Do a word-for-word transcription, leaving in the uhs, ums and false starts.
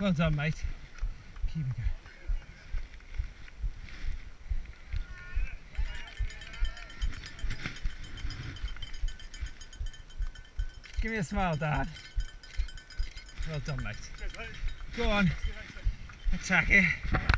Well done, mate. Keep it going. Give me a smile, Dad. Well done, mate. Go on. Attack it.